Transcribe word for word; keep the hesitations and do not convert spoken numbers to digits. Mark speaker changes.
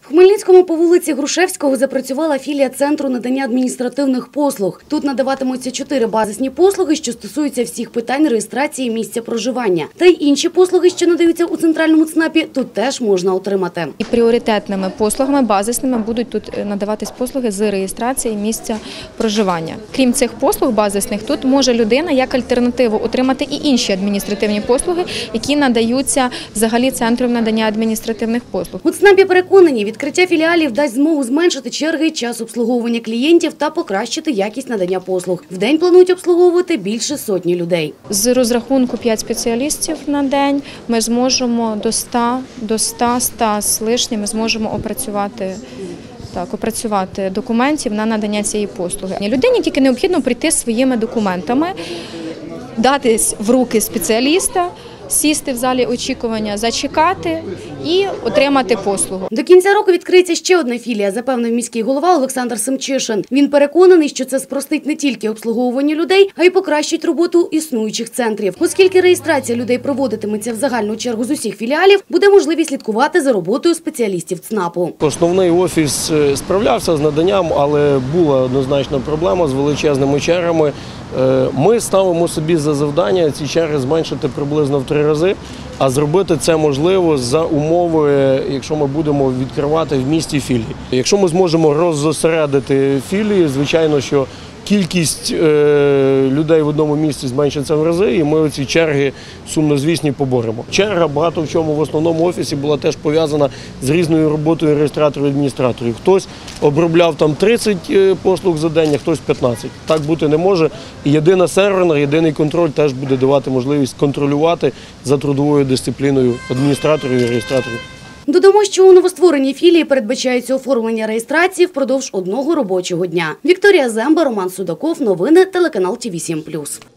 Speaker 1: В Хмельницькому по вулиці Грушевського запрацювала філія Центру надання адміністративних послуг. Тут надаватимуться чотири базисні послуги, що стосуються всіх питань реєстрації місця проживання. Та й інші послуги, що надаються у центральному ЦНАПі, тут теж можна отримати.
Speaker 2: І пріоритетними послугами, базисними, будуть тут надаватись послуги з реєстрації місця проживання. Крім цих послуг базисних, тут може людина як альтернативу отримати і інші адміністративні послуги, які надаються взагалі Центром надання адміністративних послуг.
Speaker 1: У ЦНАПі переконані, відкриття філіалів дасть змогу зменшити черги, час обслуговування клієнтів та покращити якість надання послуг. В день планують обслуговувати більше сотні людей.
Speaker 2: З розрахунку п'ять спеціалістів на день ми зможемо до ста, до ста, ста з лишнім ми зможемо опрацювати Так, опрацювати документів на надання цієї послуги. Людині тільки необхідно прийти зі своїми документами, датись в руки спеціаліста, сісти в залі очікування, зачекати і отримати послугу.
Speaker 1: До кінця року відкриється ще одна філія, запевнив міський голова Олександр Семчишин. Він переконаний, що це спростить не тільки обслуговування людей, а й покращить роботу існуючих центрів. Оскільки реєстрація людей проводитиметься в загальну чергу з усіх філіалів, буде можливість слідкувати за роботою спеціалістів ЦНАПу.
Speaker 3: Основний офіс справлявся з наданням, але була однозначно проблема з величезними чергами. Ми ставимо собі за завдання ці черги зменшити приблизно в три рази, а зробити це можливо за умови, якщо ми будемо відкривати в місті філії. Якщо ми зможемо роззосередити філії, звичайно, що кількість людей в одному місці зменшиться в рази, і ми ці черги сумнозвісні поборемо. Черга багато в чому в основному офісі була теж пов'язана з різною роботою реєстраторів і адміністраторів. Хтось обробляв там тридцять послуг за день, а хтось п'ятнадцять. Так бути не може. І єдина серверна, єдиний контроль теж буде давати можливість контролювати за трудовою дисципліною адміністраторів і реєстраторів.
Speaker 1: Додамо, що у новоствореній філії передбачається оформлення реєстрації впродовж одного робочого дня. Вікторія Земба, Роман Судаков. Новини телеканал Ті Ві сім плюс.